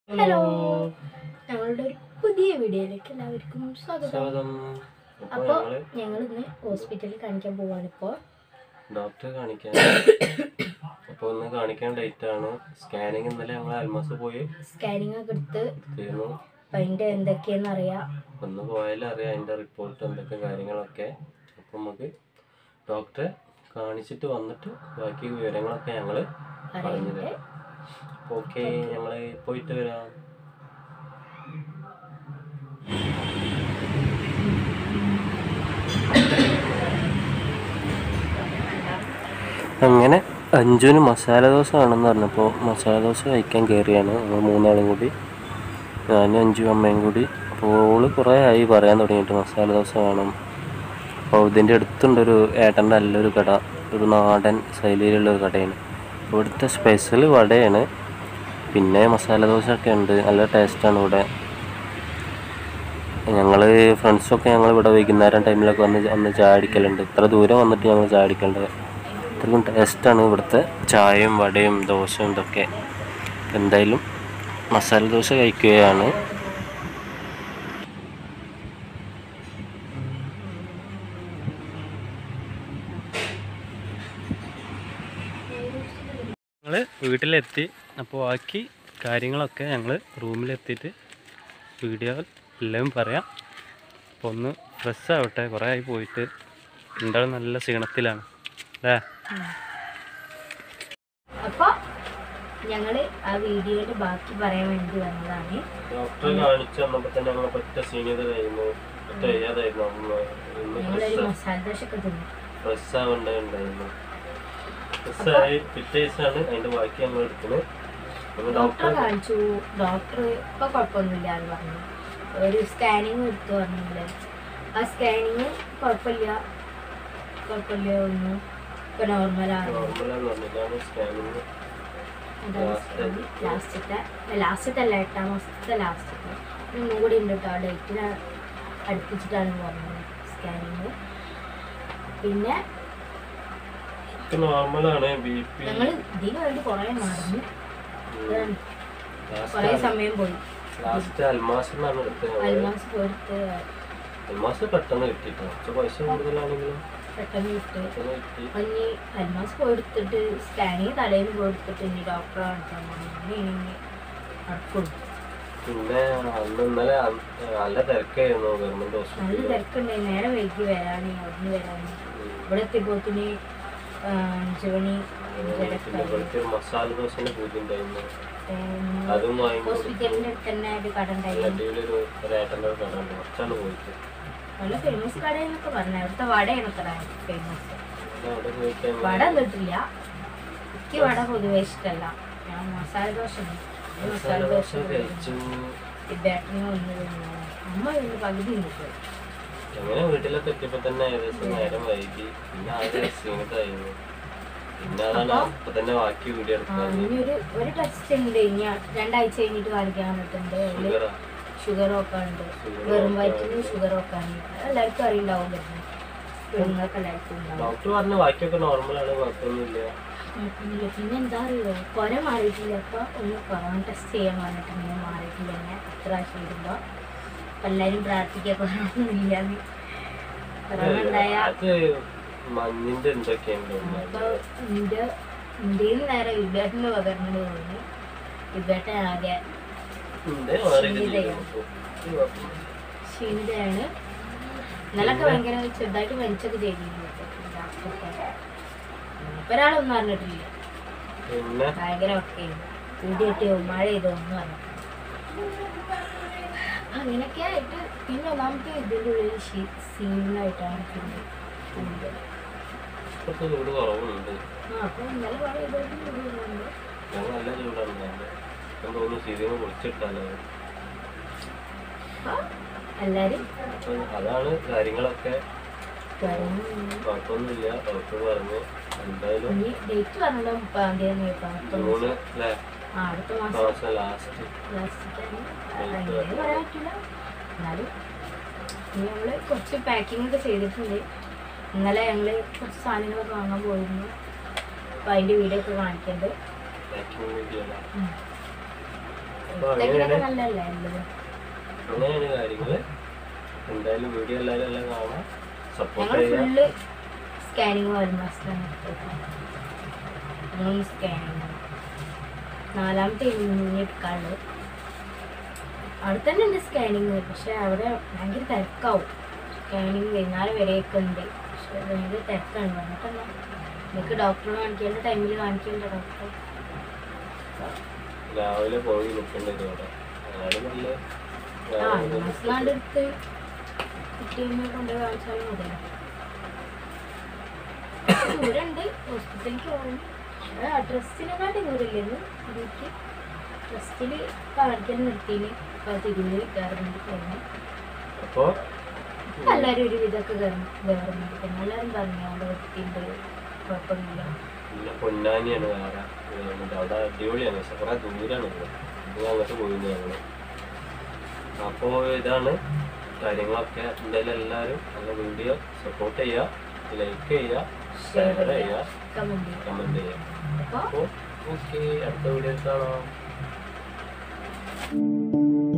Hello, ഞങ്ങളുടെ ഒരു പുതിയ വീഡിയോയിലേക്ക് എല്ലാവർക്കും സ്വാഗതം. അപ്പോൾ ഞങ്ങൾ ഇന്ന് ഹോസ്പിറ്റലിൽ കാണിക്കാൻ പോവാണ്. ഇപ്പോൾ ഡോക്ടറെ കാണിക്കാൻ അപ്പോൾ ഒന്ന് കാണിക്കാൻ ഡേറ്റ് ആണ്. സ്കാനിങ് ഇന്നലെ ഞങ്ങൾ അൽമാസ് പോയി സ്കാനിങ് ഒക്കെ എടുത്ത് തീർന്നു. അപ്പം അതിൻ്റെ എന്തൊക്കെയാണെന്ന് അറിയാം. ഒന്ന് പോയാലും അറിയാം അതിൻ്റെ റിപ്പോർട്ട് എന്തൊക്കെ കാര്യങ്ങളൊക്കെ. അപ്പം നമുക്ക് ഡോക്ടറെ കാണിച്ചിട്ട് വന്നിട്ട് ബാക്കി വിവരങ്ങളൊക്കെ ഞങ്ങൾ പറഞ്ഞു തരാം. ഓക്കെ, ഞങ്ങൾ പോയിട്ട് വരാം. അങ്ങനെ അഞ്ജുന് മസാല ദോശ വേണമെന്ന് പറഞ്ഞപ്പോൾ മസാല ദോശ കഴിക്കാൻ കയറിയാണ് നമ്മൾ മൂന്നാളും കൂടി, ഞാനും അഞ്ജു അമ്മയും കൂടി. അപ്പോൾ ഓള് കുറേ ആയി പറയാൻ തുടങ്ങിയിട്ട് മസാല ദോശ വേണം. അപ്പോൾ ഇതിൻ്റെ അടുത്തുണ്ടൊരു ഏട്ടൻ്റെ നല്ലൊരു കട, ഒരു നാടൻ ശൈലിയിലുള്ളൊരു കടയാണ്. ഇവിടുത്തെ സ്പെഷ്യൽ വടയാണ്, പിന്നെ മസാല ദോശ ഒക്കെ ഉണ്ട്. നല്ല ടേസ്റ്റാണ് ഇവിടെ. ഞങ്ങൾ ഫ്രണ്ട്സൊക്കെ ഞങ്ങൾ ഇവിടെ വൈകുന്നേരം ടൈമിലൊക്കെ വന്ന് ചായ അടിക്കലുണ്ട്. ഇത്ര ദൂരം വന്നിട്ട് ഞങ്ങൾ ചായ അടിക്കേണ്ടത്. അത്രയും ടേസ്റ്റാണ് ഇവിടുത്തെ ചായയും വടയും ദോശയും ഇതൊക്കെ. എന്തായാലും മസാല ദോശ കഴിക്കുകയാണ്. ഞങ്ങൾ വീട്ടിലെത്തി. അപ്പോൾ ബാക്കി കാര്യങ്ങളൊക്കെ ഞങ്ങൾ റൂമിലെത്തിയിട്ട് വീഡിയോ എല്ലാം പറയാം. അപ്പോൾ ഒന്ന് ഫ്രഷ് ആവട്ടെ, കുറേ ആയി പോയിട്ട്. എന്തായാലും നല്ല ക്ഷീണത്തിലാണ് അല്ലേ? അപ്പോൾ ഞങ്ങൾ ആ വീഡിയോയുടെ ബാക്കി പറയാൻ വേണ്ടി വന്നതാണ്. ഡോക്ടറെ കാണിച്ച് വന്നപ്പോൾ തന്നെ ഞങ്ങൾ പറ്റ ക്ഷീണിതരായിരുന്നു, പറ്റ വയ്യാതായിരുന്നു. ഞങ്ങളൊരു മസാല ദോശ ഒക്കെ തിന്നു. ഫ്രഷ് ആവണ്ടായിരുന്നു. ഫ്രഷായി പിറ്റേസാണ് അതിൻ്റെ ബാക്കി ഞങ്ങൾ എടുക്കുന്നത്. ഡോക്ടറെ കാണിച്ചു. ഡോക്ടർ ഇപ്പോൾ കുഴപ്പമൊന്നുമില്ല എന്ന് പറഞ്ഞു. ഒരു സ്കാനിങ് എടുത്തു പറഞ്ഞില്ലേ, ആ സ്കാനിങ് കുഴപ്പമില്ല ഒന്നും ഇപ്പം നോർമലാണ്. ലാസ്റ്റത്തെ അല്ല, 8-ാം മാസത്തെ ലാസ്റ്റത്തെ ഒന്നും കൂടി ഉണ്ട് കേട്ടോ. ഡേറ്റിന് അടുപ്പിച്ചിട്ടാണ് പറഞ്ഞത് സ്കാനിങ്. പിന്നെ ഞങ്ങൾ ഇതിന് വേണ്ടി കുറേ നടന്നു, കുറേ സമയം പോയി. അൽമാസ് പോയിട്ട് പെട്ടെന്ന് കിട്ടിട്ടോ. പൈസ കൂടുതലാണെങ്കിലും പെട്ടെന്ന് കിട്ടി. ഇനി അൽമാസ് പോയെടുത്തിട്ട് സ്കാനിങ് തലേന്ന് പോയെടുത്തിട്ട് ഇനി ഡോക്ടറെ കാണിച്ചാൽ നടക്കുള്ളൂ. പിന്നെ ഇന്നലെ നല്ല തിരക്കായിരുന്നു ഗവൺമെന്റ് ഹോസ്പിറ്റലിൽ. നല്ല തിരക്കുണ്ടായി. നേരെ വൈകി വരാന്, അവിടുന്ന് വരാന്. ഇവിടെ എത്തിയപ്പോത്തിന് 5 മണി. മസാല ദോശന്റെ പൂജ ഉണ്ടായിരുന്നു. ഹോസ്പിറ്റലിന്റെ അടുത്ത് തന്നെ ഒരു കട ഉണ്ടായിരുന്നു. നല്ല ഫേമസ് കടയെന്നൊക്കെ പറഞ്ഞു. അവിടുത്തെ വടയാണ് ഫേമസ്. വട കിട്ടില്ല, എനിക്ക് വട പൊതുവെ ഇഷ്ടമല്ല. ഞാൻ മസാല ദോശ ബാറ്ററിന് വന്ന് അമ്മ ഇന്ന് പകുതി കിട്ടും. അങ്ങനെ വീട്ടിലൊക്കെ എത്തിയപ്പോ തന്നെ ഏകദേശം നേരം വൈകി. പിന്നെ ആകെ ക്ഷീണിതായിരുന്നു. പിന്നെ അതാണ് അപ്പൊ തന്നെ ബാക്കി വീഡിയോ എടുക്കുന്നത്. ഒരു ടെസ്റ്റ് ഉണ്ട്, ഇനി 2 ആഴ്ച കഴിഞ്ഞിട്ട് കാണിക്കാൻ വന്നിട്ടുണ്ട്. ഷുഗർ ഒക്കെ ഉണ്ട്, വെറും വയറ്റിന് ഷുഗർ ഒക്കെ ആണ്. എല്ലാവർക്കും അറിയുണ്ടാവും, നിങ്ങൾക്ക് എല്ലാവർക്കും ഉണ്ടാവും. ഡോക്ടർ പറഞ്ഞു ബാക്കിയൊക്കെ നോർമലാണ്, കുഴപ്പമൊന്നുമില്ല. പിന്നെ എന്താ അറിയോ, കുറെ മാറിയിട്ടില്ല. അപ്പൊ ഒന്ന് കൊറോണ ടെസ്റ്റ് ചെയ്യാൻ പറഞ്ഞിട്ടുണ്ടെങ്കിൽ മാറിയിട്ടില്ല. എത്ര ആഴ്ച ഇടുമ്പോ എല്ലാരും പ്രാർത്ഥിക്കുക കൊറോണ കൊറോണ ഉണ്ടായ മഞ്ഞിന്റെ എന്തൊക്കെയാണ്. അപ്പൊ ഇന്ത്യയിൽ നേരെ വിഭേട്ടന് പകർന്നു തോന്നി. വിഭേട്ടൻ ആകെ ക്ഷീണിതയാണ്. ഇന്നലൊക്കെ ഭയങ്കര ചെറുതായിട്ട് വലിച്ചൊക്കെ ചെയ്തിരുന്നു. ഒരാളൊന്നും അറിഞ്ഞിട്ടില്ല, ഭയങ്കര ഒക്കെ കൂടിയിട്ടോ മഴ ചെയ്തോ ഒന്നും അറിഞ്ഞു. അങ്ങനെയൊക്കെ ആയിട്ട് പിന്നെ ഒന്നാമത്തെ ഇതിൻ്റെ ഉള്ളിൽ സീനായിട്ടാണ് പിന്നെ അപ്പൊ ഇന്നലെ മഴ ചെയ്തോണ്ട് എല്ലാരും അതാണ് കാര്യങ്ങളൊക്കെ. കുഴപ്പമൊന്നുമില്ല, ഡോക്ടർ പറഞ്ഞു. എന്തായാലും ഡേറ്റ് പറഞ്ഞത് 30-ാം തീയതി. അടുത്ത മാസം ലാസ്റ്റ് പറയാൻ പറ്റില്ല. എന്നാലും ഞങ്ങള് കുറച്ച് പാക്കിംഗ് ഒക്കെ ചെയ്തിട്ടുണ്ട്. ഇന്നലെ ഞങ്ങള് കുറച്ച് സാധനങ്ങളൊക്കെ വാങ്ങാൻ പോയിരുന്നു. അപ്പൊ അതിന്റെ വീഡിയോ ഒക്കെ കാണിക്കുന്നുണ്ട്. നല്ലല്ലേ ഉള്ളത്. അങ്ങനെയാണ് കാര്യങ്ങള്. എന്തായാലും വീഡിയോ എല്ലാവരും കാണാം, സപ്പോർട്ട് ഞങ്ങൾ ചെയ്യാം. ഫുള്ള് സ്കാനിങ് വരുമ്പോഴാണ് സ്കാനിങ് 4ാമത്തെ ഇനി എടുക്കാനുള്ളത്. അവിടെ തന്നെ ഉണ്ട് സ്കാനിങ്, പക്ഷെ അവിടെ ഭയങ്കര തിരക്കാവും. സ്കാനിങ് വൈകുന്നേരം വരെയൊക്കെ ഉണ്ട്, പക്ഷെ ഭയങ്കര തിരക്കാണ്. പറഞ്ഞിട്ടല്ല, എനിക്ക് ഡോക്ടറെ കാണിക്കേണ്ട ടൈമിൽ കാണിക്കേണ്ട ഡോക്ടർ രാവിലെ പോയി നിൽക്കേണ്ടത് അവിടെ. മാസത്തിനടുത്ത് കുട്ടിയമ്മ കൊണ്ട് കാണിച്ചാലും മതിയല്ലോ. ദൂരമുണ്ട് ഹോസ്പിറ്റലിലേക്ക് പോകും. ട്രസ്റ്റിനെക്കാട്ടി ദൂരമില്ലെന്ന് ഇതിലേക്ക് ട്രസ്റ്റിൽ കാണിക്കാൻ നിർത്തിയിന്. അപ്പോൾ തിരിഞ്ഞ് ഗവൺമെൻറ് കഴിഞ്ഞു. അപ്പോൾ എല്ലാവരും ഒരു വിധമൊക്കെ ഗവൺമെൻറ് തന്നെ എല്ലാവരും പറഞ്ഞു അവിടെ വൃത്തിയുണ്ട്, കുഴപ്പമൊന്നുമില്ല. പിന്നെ പൊന്നാനിയാണ് വേറെ ഗവൺമെൻറ്, അവിടെ അടിപൊളിയാണ്, പക്ഷെ കുറേ ദൂരമാണ്. അങ്ങോട്ട് പോയിരുന്നു ഞങ്ങൾ. അപ്പോൾ ഇതാണ് കാര്യങ്ങളൊക്കെ. എന്തായാലും എല്ലാവരും നല്ല വീഡിയോ സപ്പോർട്ട് ചെയ്യുക, ലൈക്ക് ചെയ്യുക, ഷെയർ ചെയ്യുക, കമൻറ്റ് ചെയ്യുക. അപ്പോൾ ഓക്കെ, അടുത്ത വീഡിയോ കാണാം.